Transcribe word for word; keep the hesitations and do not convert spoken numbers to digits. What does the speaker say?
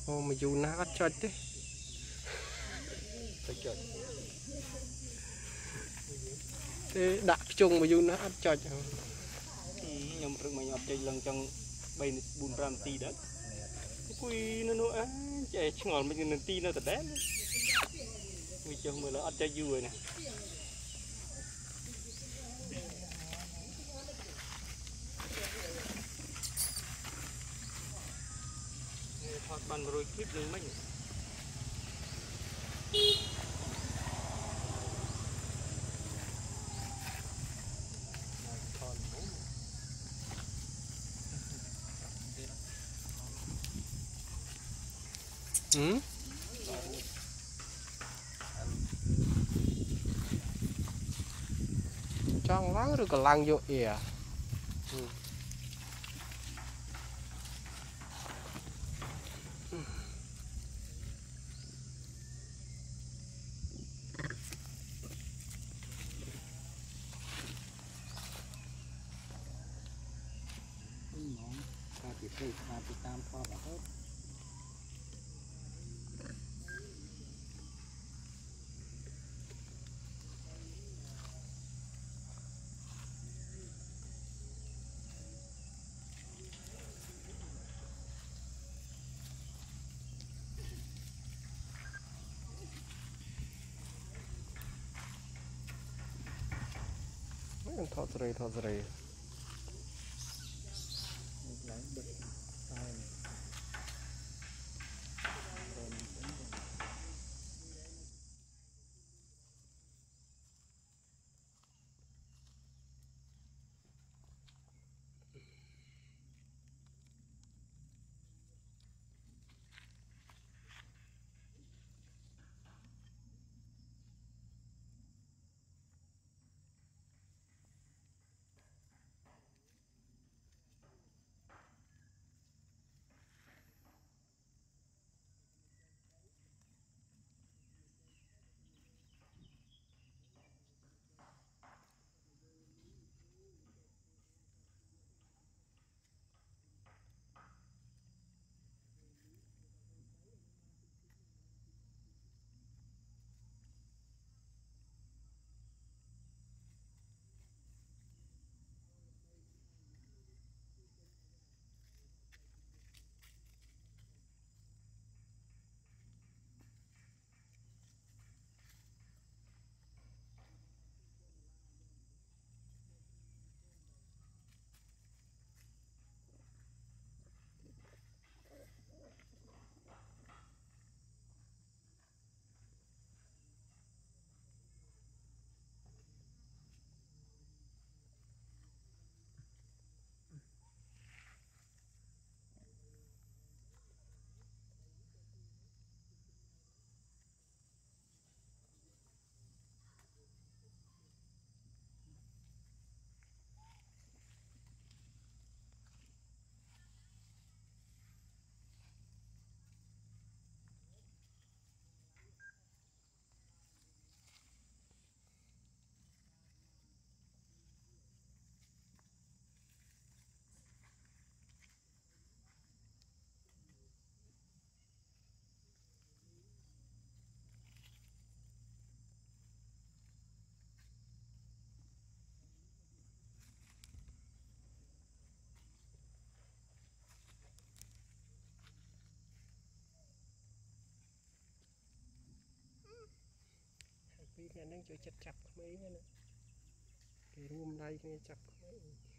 ô mà dù nó ắt cho thế thế đặt chung mà dù nó ắt cho nhầm rừng mình ập chạy lần trong bay bùn ram tì đó quy nó nữa chạy ngọn mình nên tì nó thật đấy vì chồng mới là ắt chạy vui nè thoát bàn rồi clip nữa mình ừ trong láng rồi còn lăng vô ỉa ừ. thì phải làm từ tam kho là hết thoát rồi thoát rồiពីថ្ងៃហ្នឹងជួយចិត្តចាប់ក្មេងណាគេរួមដៃគ្នាចាប់ក្មេង